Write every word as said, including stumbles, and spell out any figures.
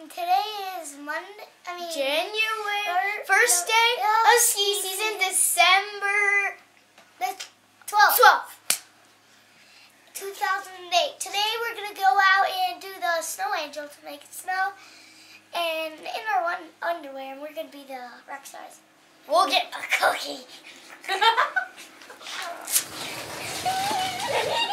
And today is Monday, I mean... January, first day of ski season, December... The twelfth. twelfth. two thousand eight. Today we're going to go out and do the snow angel to make it snow. And in our one underwear, and we're going to be the rock stars. We'll get a cookie.